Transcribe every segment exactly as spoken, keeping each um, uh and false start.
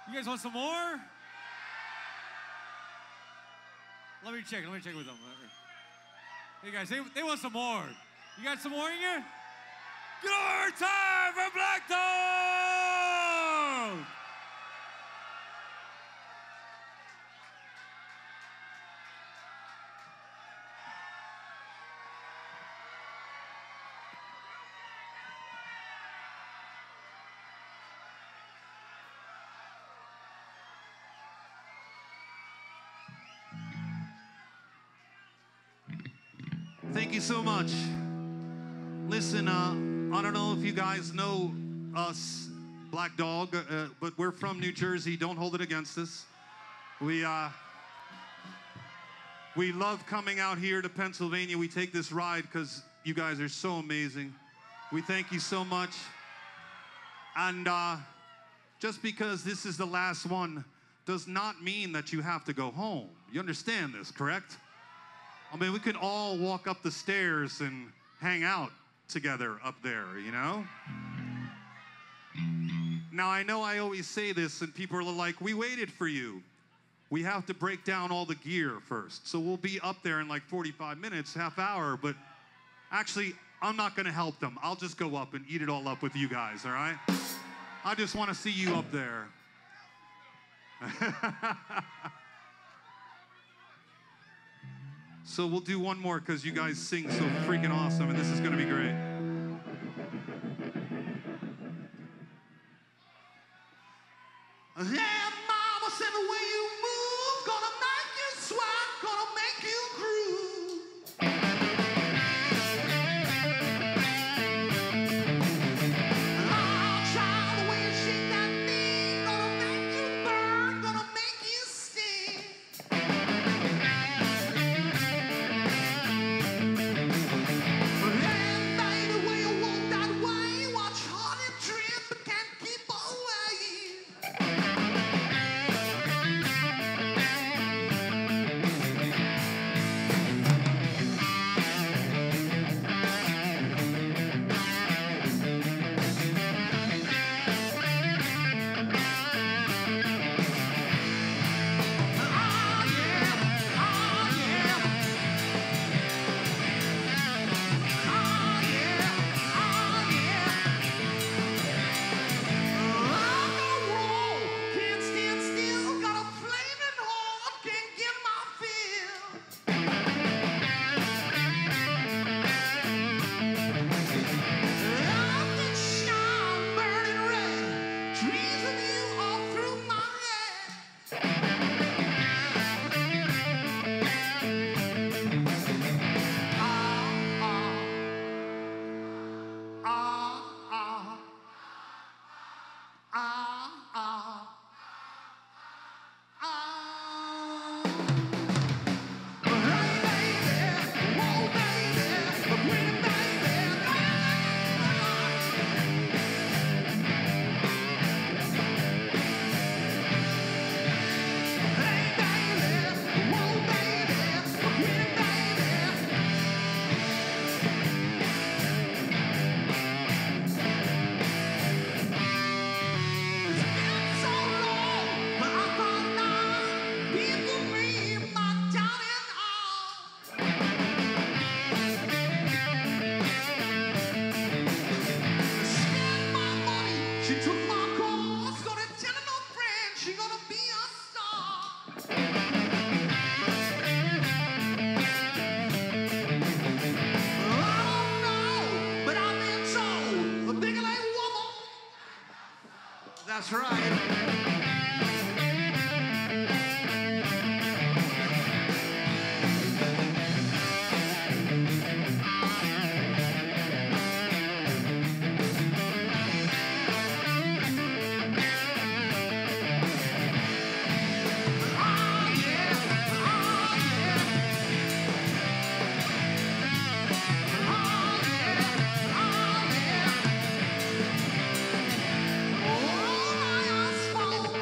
You guys want some more? Let me check, let me check with them. Hey guys, they, they want some more. You got some more in here? Good over time for Black Dog! Thank you so much. Listen, uh, I don't know if you guys know us, Black Dog, uh, but we're from New Jersey. Don't hold it against us. We, uh, we love coming out here to Pennsylvania. We take this ride because you guys are so amazing. We thank you so much. And uh, just because this is the last one does not mean that you have to go home. You understand this, correct? I mean, we could all walk up the stairs and hang out together up there, you know? Now, I know I always say this, and people are like, we waited for you. We have to break down all the gear first. So we'll be up there in like forty-five minutes, half hour, but actually, I'm not gonna help them. I'll just go up and eat it all up with you guys, all right? I just wanna see you up there. So we'll do one more because you guys sing so freaking awesome, and this is gonna be great. Yeah, mama said the way you move, gonna make you sweat, gonna make you groove. Oh, child, the way you shake that knee, gonna make you burn, gonna make you sting. That's right. Oh,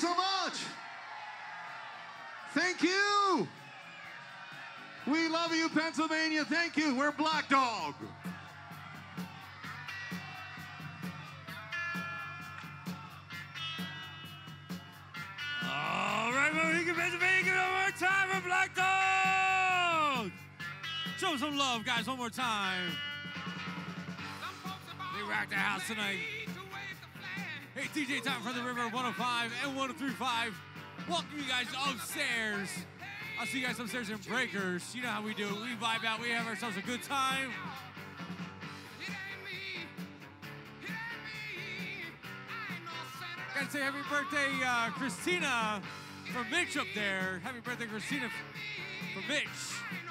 so much. Thank you. We love you, Pennsylvania. Thank you. We're Black Dog. All right, well, we can Pennsylvania. Give it one more time for Black Dog. Show some love, guys, one more time. They rocked the house tonight. Hey, D J Time from the River one oh five and one oh three point five. Welcome you guys upstairs. I'll see you guys upstairs in Breakers. You know how we do it. We vibe out. We have ourselves a good time. Gotta say happy birthday, uh, Christina from Mitch up there. Happy birthday, Christina from Mitch.